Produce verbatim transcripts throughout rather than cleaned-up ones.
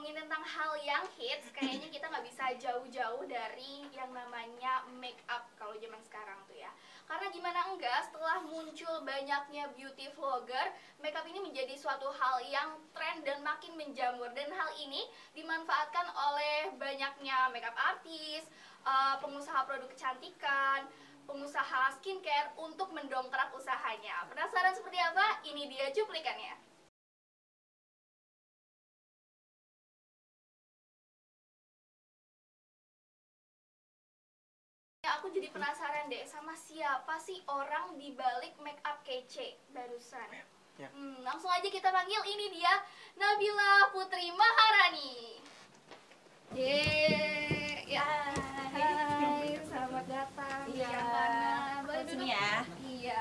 ngomongin tentang hal yang hits, kayaknya kita nggak bisa jauh-jauh dari yang namanya make up kalau zaman sekarang tuh ya. Karena gimana enggak, setelah muncul banyaknya beauty vlogger, make up ini menjadi suatu hal yang tren dan makin menjamur. Dan hal ini dimanfaatkan oleh banyaknya make up artis, uh, pengusaha produk kecantikan, pengusaha skincare untuk mendongkrak usahanya. Penasaran seperti apa? Ini dia cuplikannya. Aku jadi penasaran deh sama siapa sih orang di balik make up kece barusan. Ya. Hmm, langsung aja kita panggil, ini dia Nabila Putri Maharani. Yeay, ya, hai, selamat datang. Iya, mana? Boleh aku duduk sini ya. Iya.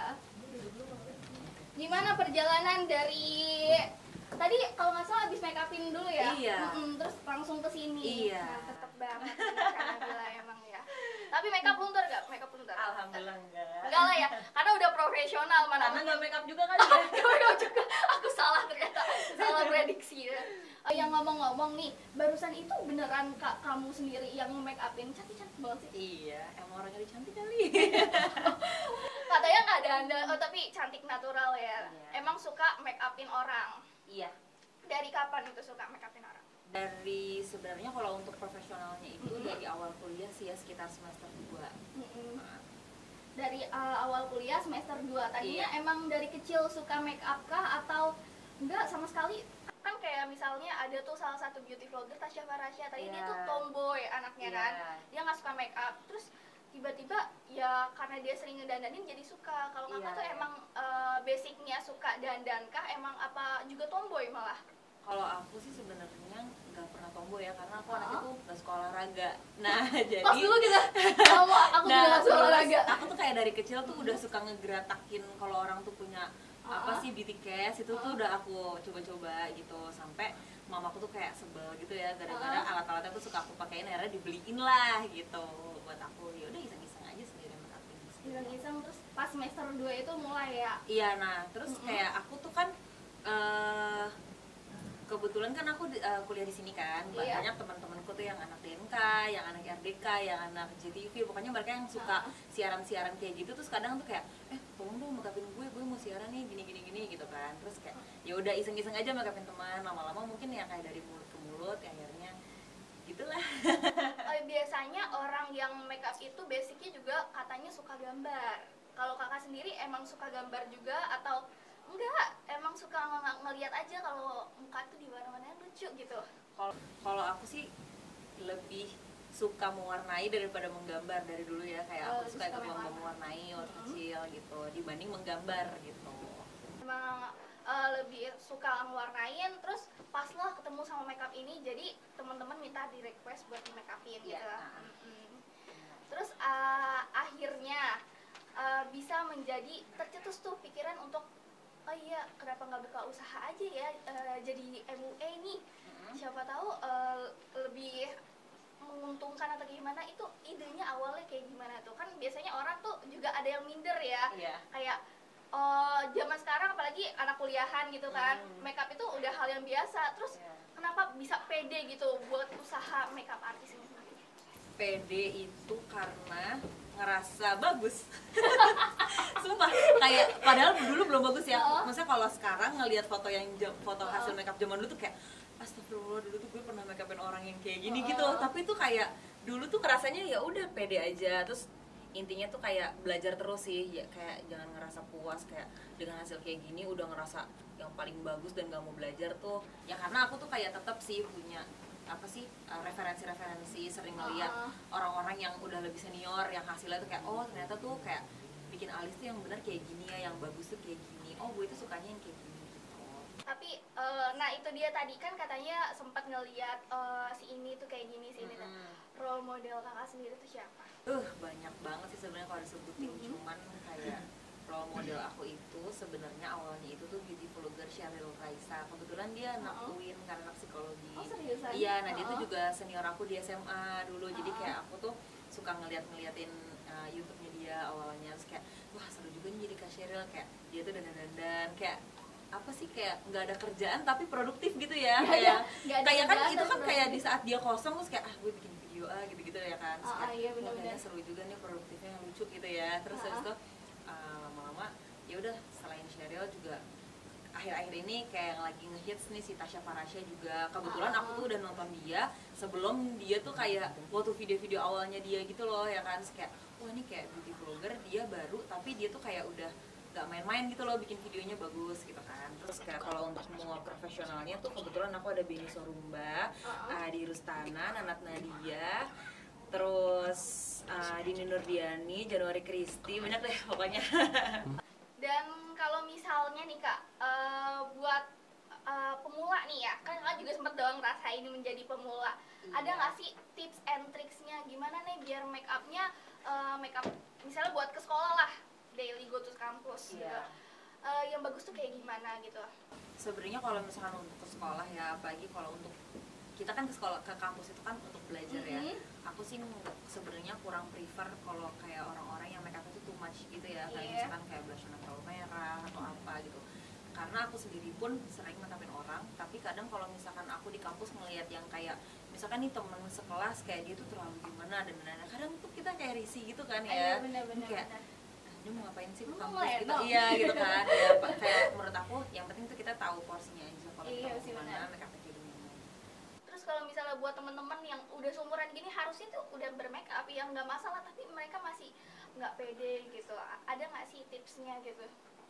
Gimana perjalanan dari tadi kalau nggak salah habis make upin dulu ya? Iya. Mm-mm, terus langsung ke sini. Iya. Nah, tetep banget nih Kak Nabila emang ya. Tapi make up luntur gak? Make up luntur? Alhamdulillah enggak. Enggak lah ya, karena udah profesional mana. Karena nggak make up juga kali ya. Nggak make up juga, aku salah ternyata, salah prediksi ya. Oh, yang ngomong-ngomong nih, barusan itu beneran kak kamu sendiri yang make upin, cantik-cantik banget sih. Iya, emang orangnya cantik kali. Katanya nggak ada anda, oh tapi cantik natural ya. Iya. Emang suka make upin orang? Iya. Dari kapan itu suka make upin orang? Dari sebenarnya kalau untuk profesionalnya itu Mm-hmm. dari awal kuliah sih ya, sekitar semester dua. Mm-mm. Nah, Dari uh, awal kuliah semester dua, tadinya Iya. emang dari kecil suka make up kah atau enggak sama sekali? Kan kayak misalnya ada tuh salah satu beauty vlogger Tasya Farasya, tadi dia Iya. tuh tomboy anaknya Iya. kan, dia nggak suka make up, terus tiba-tiba ya karena dia sering ngedandanin jadi suka. Kalau kakak Iya, tuh iya. emang uh, basicnya suka dandan kah, emang apa juga tomboy malah? Kalau aku sih sebenarnya nggak pernah tomboy ya, karena aku Oh. anaknya tuh nggak suka olahraga. Nah, jadi Pas dulu kita, kamu aku juga nggak suka terus olahraga. Aku tuh kayak dari kecil tuh udah suka ngegeratakin kalau orang tuh punya Ah. apa sih beauty case, itu tuh Ah. udah aku coba-coba gitu, sampai mamaku tuh kayak sebel gitu ya, gara-gara Ah. alat-alatnya tuh suka aku pakein, akhirnya dibeliin lah gitu buat aku. Ya udah iseng-iseng aja sendiri make upin sendiri. Iseng-iseng, terus pas semester dua itu mulai ya. Iya, nah terus Mm-mm. kayak aku tuh kan eh kebetulan kan aku di- eh, kuliah di sini kan, Iya. banyak teman-temanku tuh yang anak D M K, yang anak R D K, yang anak J T V, pokoknya mereka yang suka Ah. siaran-siaran kayak gitu. Terus kadang tuh kayak, eh tolong dong make upin gue, gue mau siaran nih gini gini gini gitu kan. Terus kayak ya udah iseng-iseng aja make upin teman, lama-lama mungkin ya kayak dari mulut ke mulut, ya akhirnya gitulah. Oh, biasanya orang yang make up itu basicnya juga katanya suka gambar. Kalau kakak sendiri emang suka gambar juga atau enggak? Emang suka ng- ngeliat aja kalau muka tuh di mana-mana lucu gitu. Kalau kalau aku sih lebih suka mewarnai daripada menggambar dari dulu ya, kayak Oh, aku suka suka ikut lomba mewarnai. mewarnai waktu Mhm. kecil gitu dibanding menggambar gitu. Emang eh, lebih suka ngewarnain, terus pas lah ketemu sama makeup ini, jadi teman-teman minta di request buat di make upin Iya. gitu. Mm-mm. Terus eh, akhirnya eh, bisa menjadi tercetus tuh pikiran untuk oh iya kenapa nggak buka usaha aja ya, eh, jadi M U A nih, Mhm. siapa tahu eh, lebih menguntungkan atau gimana. Itu idenya awalnya kayak gimana tuh? Kan biasanya orang tuh juga ada yang minder ya, Iya. kayak oh zaman sekarang apalagi anak kuliahan gitu kan, Hmm. makeup itu udah hal yang biasa. Terus Iya. kenapa bisa pede gitu buat usaha makeup artis ini sendiri? Pede itu karena ngerasa bagus. Sumpah, kayak padahal dulu belum bagus ya. Oh. Maksudnya kalau sekarang ngelihat foto yang jam- foto Oh. hasil makeup zaman dulu tuh kayak astagfirullah, dulu tuh gue pernah make upin orang yang kayak gini Oh. gitu. Tapi tuh kayak dulu tuh kerasanya ya udah pede aja. Terus intinya tuh kayak belajar terus sih, ya kayak jangan ngerasa puas kayak dengan hasil kayak gini udah ngerasa yang paling bagus dan gak mau belajar tuh. Ya karena aku tuh kayak tetap sih punya apa sih uh, referensi-referensi, sering ngeliat Ah. orang-orang yang udah lebih senior yang hasilnya tuh kayak oh ternyata tuh kayak bikin alis tuh yang benar kayak gini ya, yang bagus tuh kayak gini, oh gue itu sukanya yang kayak gini gitu. Tapi eh, nah itu dia tadi kan katanya sempat ngeliat eh, si ini tuh kayak gini, si ini tuh. Mm-mm. Role model kakak sendiri tuh siapa? Uh banyak banget sih sebenarnya kalau disebutin, Mhm. cuman kayak role model aku itu sebenarnya awalnya itu tuh beauty vlogger Syahril Raisa. Kebetulan dia anak Oh. U I N kan, anak psikologi. Oh seriusan? Iya, nah dia tuh Oh. juga senior aku di S M A dulu. Jadi Oh. kayak aku tuh suka ngeliat-ngeliatin uh, YouTube-nya dia awalnya. Terus kayak wah seru juga nih jadi Kak Sheryl, kayak dia tuh dandan-dandan kayak apa sih, kayak nggak ada kerjaan tapi produktif gitu ya. Nggak Kayak ada- nggak ada kayak kan kerjaan itu tapi kan di saat dia kosong terus kayak ah gue bikin video ah gitu-gitu ya kan. Terus Ah, kayak, ah, iya, wah, benar-benar. kayaknya seru juga nih produktifnya yang lucu gitu ya. Terus Ah, habis ah. itu uh, lama-lama ya udah selain Sheryl juga akhir-akhir ini kayak yang lagi ngehits nih si Tasya Farasya juga. Kebetulan Ah, aku ah. tuh udah nonton dia sebelum dia tuh kayak waktu video-video awalnya dia gitu loh ya kan. Terus kayak wah ini kayak beauty vlogger dia baru tapi dia tuh kayak udah gak main-main gitu loh, bikin videonya bagus gitu kan. Terus kayak kalau untuk semua profesionalnya tuh kebetulan aku ada Beni Sorumba, Uh-uh. Adi Rustana, Nanat Nadia, terus uh, Dini Nurdiani, Januari Kristi, banyak deh pokoknya. Dan kalau misalnya nih kak, eh, buat eh, pemula nih ya, kan kakak juga sempat doang rasain menjadi pemula. Ada nggak sih tips and tricksnya gimana nih biar make upnya eh, make up misalnya buat ke sekolah lah, daily go to kampus gitu. Iya. Eh, yang bagus tuh kayak gimana gitu? Sebenarnya kalau misalkan untuk ke sekolah ya, apalagi kalau untuk kita kan ke sekolah ke kampus itu kan untuk belajar ya. Mhm. Aku sih nggak- sebenarnya kurang prefer kalau kayak orang-orang yang make up itu too much gitu ya, kayak Iya. misalkan kayak blush on terlalu merah atau apa gitu. Karena aku sendiri pun sering make upin orang, tapi kadang kalau misalkan aku di kampus ngelihat yang kayak misalkan nih temen sekelas kayak dia tuh terlalu gimana dan lain-lain, kadang tuh kita kayak risih gitu kan ya. Iya, benar-benar. Kayak dia mau ngapain sih ke Mau kampus gitu, ngeledok. iya gitu kan ya, pa- kayak menurut aku yang penting tuh kita tahu porsinya aja kalau Iya kita sih, mau benar. kemana make up kayak gimana. Terus kalau misalnya buat temen-temen yang udah seumuran gini harusnya tuh udah bermake up yang nggak masalah, tapi mereka masih nggak pede gitu. Ada nggak sih tipsnya gitu?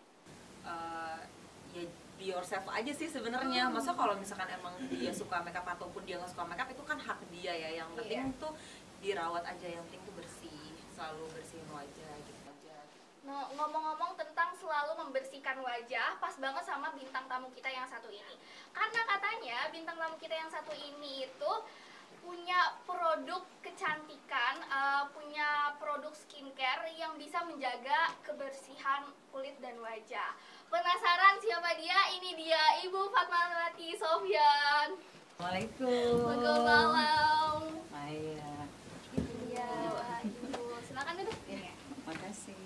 Eh, ya be yourself aja sih sebenarnya. Masa kalau misalkan emang dia suka make up ataupun dia nggak suka make up itu kan hak dia ya, yang penting Iya. tuh dirawat aja, yang penting tuh bersih, selalu bersihin wajah gitu aja. Nah, ngomong-ngomong tentang selalu membersihkan wajah, pas banget sama bintang tamu kita yang satu ini. Karena katanya bintang tamu kita yang satu ini itu punya produk kecantikan, eh, punya produk skincare yang bisa menjaga kebersihan kulit dan wajah. Penasaran siapa dia? Ini dia Ibu Fatmawati Sofyan. Assalamualaikum. Waalaikumsalam. Maya, Ini dia Ibu. Silakan duduk. ya, makasih.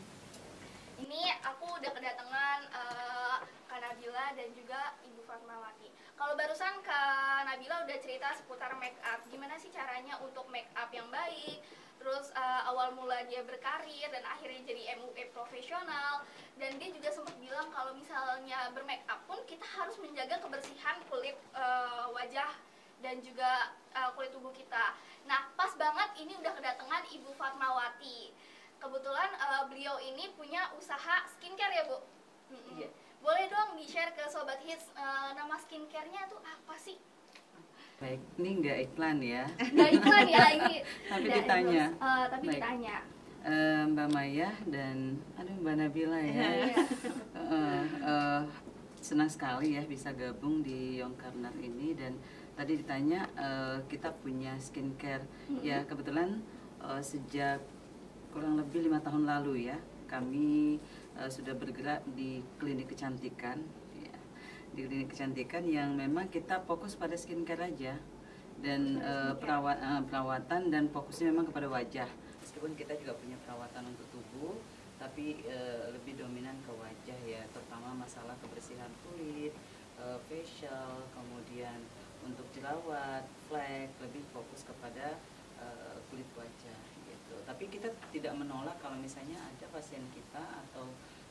Ini aku udah kedatangan eh, Kak Nabila dan juga Ibu Fatmawati. Kalau barusan Kak Nabila udah cerita seputar make up, gimana sih caranya untuk make up yang baik, terus eh, awal mula dia berkarir dan akhirnya jadi M U E profesional, dan dia juga sempat bilang kalau misalnya bermake up pun kita harus menjaga kebersihan kulit eh, wajah dan juga eh, kulit tubuh kita. Nah, pas banget ini udah kedatangan Ibu Fatmawati. Kebetulan eh, beliau ini punya usaha skincare ya, Bu? Mm-mm. Iya. Boleh dong di-share ke Sobat Hits, eh, nama skincare-nya tuh apa sih? Baik, ini nggak iklan ya. Nggak iklan ya, ini Tapi tidak ditanya. endorse. Eh, tapi Baik. ditanya. Eh, Mbak Maya dan aduh Mbak Nabila ya. Iya. Eh, eh, senang sekali ya bisa gabung di Young Corner ini, dan tadi ditanya eh, kita punya skincare. Mm-mm. Ya kebetulan eh, sejak kurang lebih lima tahun lalu ya kami eh, sudah bergerak di klinik kecantikan ya. Di klinik kecantikan yang memang kita fokus pada skincare aja dan eh, perawat, eh, perawatan dan fokusnya memang kepada wajah. Meskipun kita juga punya perawatan untuk tubuh, tapi eh, lebih dominan ke wajah ya, terutama masalah kebersihan kulit, eh, facial, kemudian untuk jerawat, flek, lebih fokus kepada eh, kulit wajah gitu. Tapi kita tidak menolak kalau misalnya ada pasien kita atau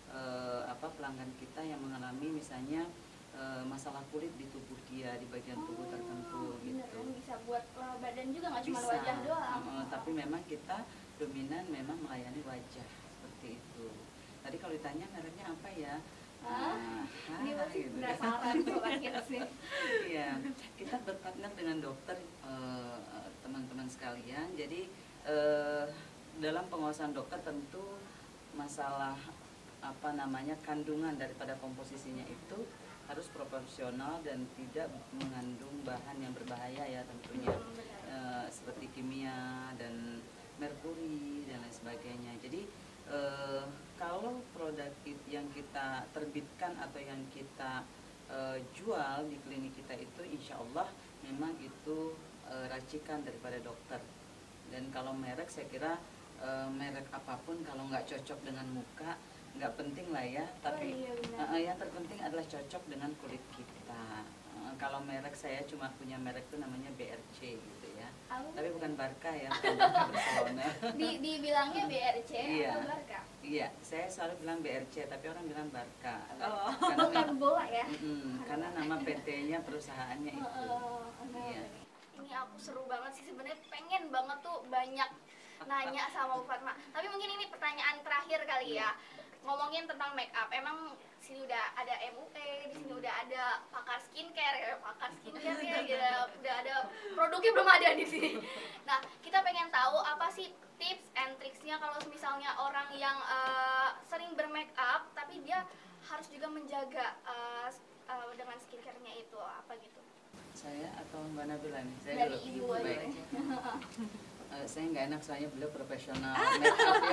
eh, apa pelanggan kita yang mengalami misalnya eh, masalah kulit di tubuh dia, di bagian tubuh tertentu Bener, gitu. kan bisa buat eh, badan juga, nggak cuma Bisa, wajah doang. eh, tapi memang kita dominan memang melayani wajah seperti itu. Tadi kalau ditanya mereknya apa ya? Hah? Nah, Ini ah, masih gitu. penasaran Sobat Hits nih. Iya, kita berpartner dengan dokter eh, teman-teman sekalian. Jadi eh, dalam pengawasan dokter tentu masalah apa namanya kandungan daripada komposisinya itu harus proporsional dan tidak mengandung bahan yang berbahaya ya tentunya. Hmm, benar. Eh, seperti kimia dan merkuri dan lain sebagainya. Jadi eh, kalau produk it- yang kita terbitkan atau yang kita eh, jual di klinik kita itu insya Allah memang itu eh, racikan daripada dokter. Dan kalau merek saya kira eh, merek apapun kalau nggak cocok dengan muka nggak penting lah ya, tapi Oh, iya, benar. eh, yang terpenting adalah cocok dengan kulit kita. Eh, kalau merek saya cuma punya merek itu namanya B R C gitu ya. Oh. Tapi bukan Barca ya, bukan Barca Barcelona. Di dibilangnya B R C Iya. atau Barca? Iya, saya selalu bilang B R C, tapi orang bilang Barca. Oh. Karena, Bukan bola ya? Mm-mm, karena nama P T-nya perusahaannya itu. Oh, oh, oh, Iya. Ini aku seru banget sih sebenarnya, pengen banget tuh banyak nanya sama Bu Fatma. Tapi mungkin ini pertanyaan terakhir kali ya. Ngomongin tentang make up, emang sini udah ada M U E, di sini udah ada pakar skincare ya, pakar skincare ya, gitu. Udah ada produknya belum ada di sini. Nah, kita pengen tahu apa sih tips and tricksnya kalau misalnya orang yang uh, sering bermake up tapi dia harus juga menjaga uh, uh, dengan skincare-nya itu apa gitu? Saya atau Mbak Nabila nih? Saya Dari dulu. ibu aja. Baik. Uh, saya nggak enak soalnya beliau profesional make up ya.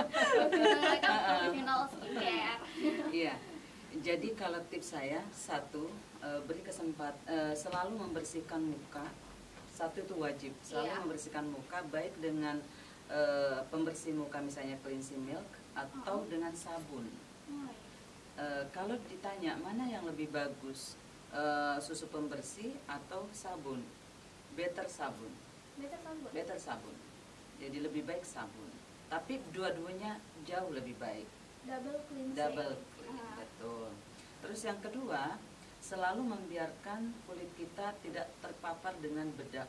Kan profesional skincare. Iya. Jadi kalau tips saya satu, uh, beri kesempat uh, selalu membersihkan muka. Satu itu wajib, selalu Iya. membersihkan muka baik dengan uh, pembersih muka misalnya cleansing milk atau Uh-huh. dengan sabun. Oh, Uh, kalau ditanya mana yang lebih bagus, uh, susu pembersih atau sabun? Better sabun. better sabun. Better sabun. Jadi lebih baik sabun. Tapi dua-duanya jauh lebih baik. Double cleansing. Double clean, Ah. betul. Terus yang kedua, selalu membiarkan kulit kita tidak terpapar dengan bedak.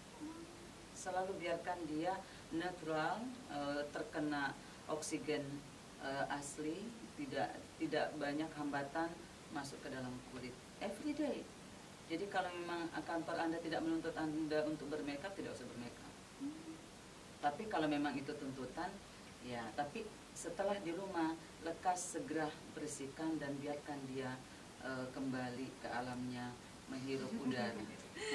Selalu biarkan dia natural, eh, terkena oksigen eh, asli, tidak tidak banyak hambatan masuk ke dalam kulit. Every day. Jadi kalau memang kantor Anda tidak menuntut Anda untuk bermakeup, tidak usah bermakeup. Tapi kalau memang itu tuntutan, ya. Tapi setelah di rumah, lekas segera bersihkan dan biarkan dia uh, kembali ke alamnya, menghirup udara. Nah,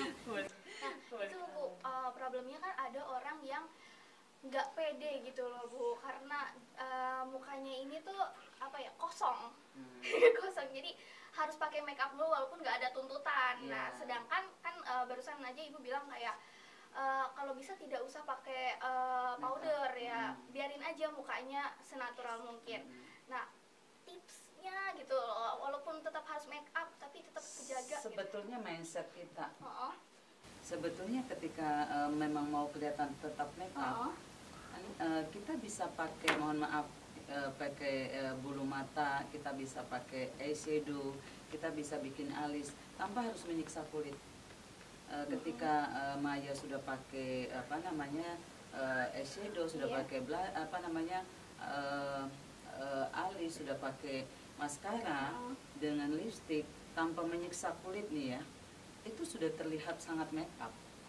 itu Bu, uh, problemnya kan ada orang yang nggak pede gitu loh Bu, karena uh, mukanya ini tuh apa ya, kosong. Hmm. Kosong, jadi harus pakai make up dulu walaupun nggak ada tuntutan. Iya. Nah, sedangkan kan uh, barusan aja Ibu bilang kayak uh, kalau bisa tidak usah pakai uh, powder ya, Hmm. biarin aja mukanya senatural mungkin. Hmm. Nah, tipsnya gitu loh, walaupun tetap harus make up tapi tetap kejaga gitu. Sebetulnya mindset kita. Oh, Sebetulnya ketika uh, memang mau kelihatan tetap make up, oh, kan, uh, kita bisa pakai, mohon maaf, uh, pakai uh, bulu mata, kita bisa pakai eyeshadow, kita bisa bikin alis tanpa harus menyiksa kulit. Uh, ketika uh, Maya sudah pakai apa namanya uh, eyeshadow, sudah Iya. pakai bla- apa namanya uh, uh, alis, sudah pakai maskara Oh. dengan lipstick tanpa menyiksa kulit nih ya, itu sudah terlihat sangat make up.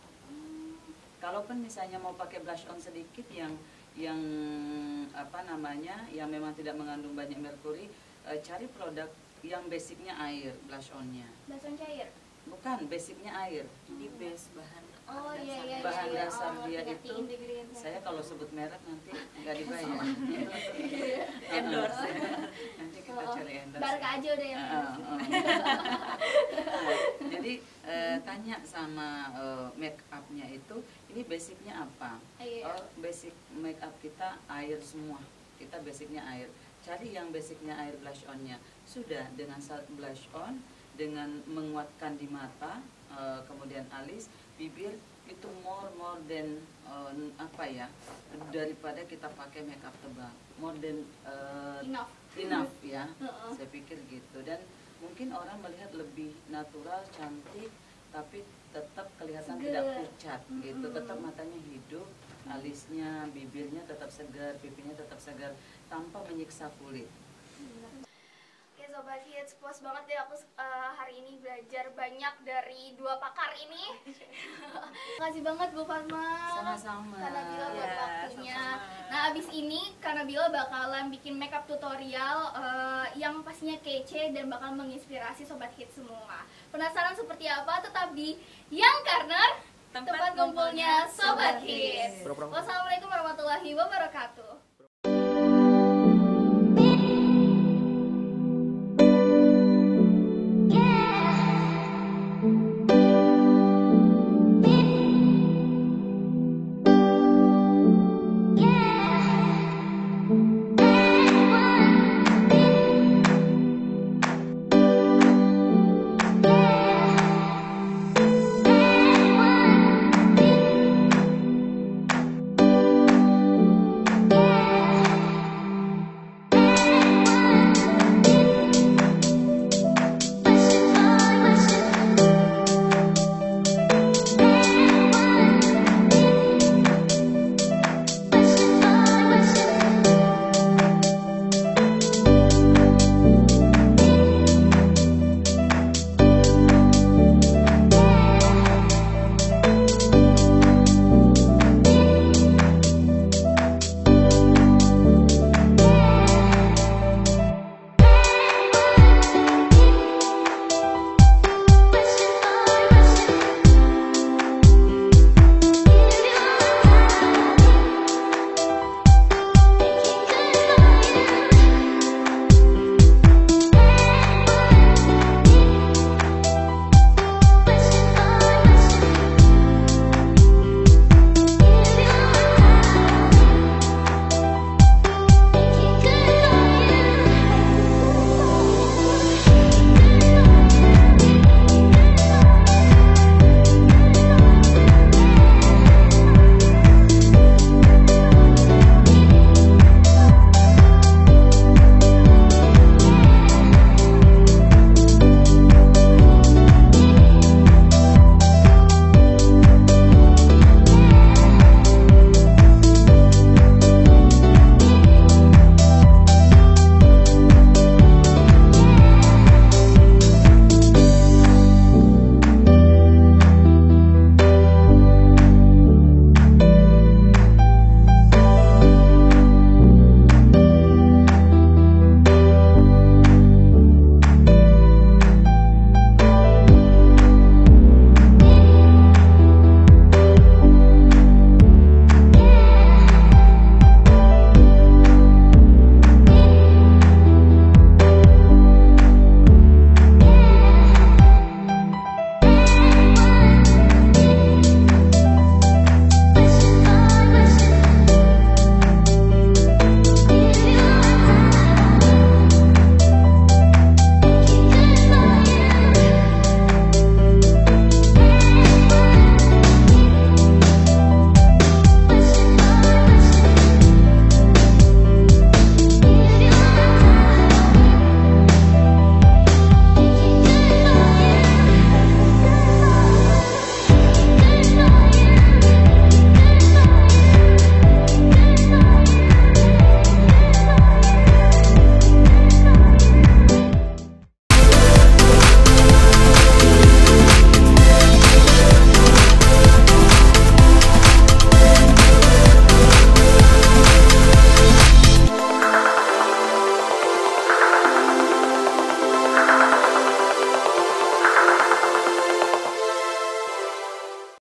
Kalaupun misalnya mau pakai blush on sedikit yang yang apa namanya yang memang tidak mengandung banyak merkuri, eh, cari produk yang basicnya air blush onnya. basuhan cair. Bukan, basicnya air. Jadi base bahan Oh dasar. iya iya iya. Bahan iya. dasar Oh, dia ngerti itu, ingredients-nya. Saya kalau sebut merek nanti nggak dibayar. Endorse. Nanti kita Oh, cari endorse. Barca aja udah yang Ah, ah, ah. Jadi eh, tanya sama eh, make upnya itu, ini basicnya apa? Iya. Oh, basic make up kita air semua. Kita basicnya air. Cari yang basicnya air blush onnya. Sudah dengan sa- blush on, dengan menguatkan di mata, eh, kemudian alis, bibir, itu more more than eh, apa ya, daripada kita pakai make up tebal. More than eh, Enough. enough ya. Heeh. Saya pikir gitu. Dan mungkin orang melihat lebih natural, cantik, tapi tetap kelihatan Seger. tidak pucat gitu. Mm-mm. Tetap matanya hidup, alisnya, bibirnya tetap segar, pipinya tetap segar tanpa menyiksa kulit. Oke Sobat Hits, puas banget deh aku eh, hari ini belajar banyak dari dua pakar ini. Makasih banget Bu Fatma. Sama-sama. Karena Bila buat Ya, waktunya. sama-sama. Nah abis ini karena Bila bakalan bikin makeup tutorial eh, yang pastinya kece dan bakal menginspirasi Sobat Hits semua. Penasaran seperti apa? Tetap di Young Corner, Tempat tempat kumpulnya kumpulnya Sobat Sobat Hits. Hits. Wassalamualaikum warahmatullahi wabarakatuh.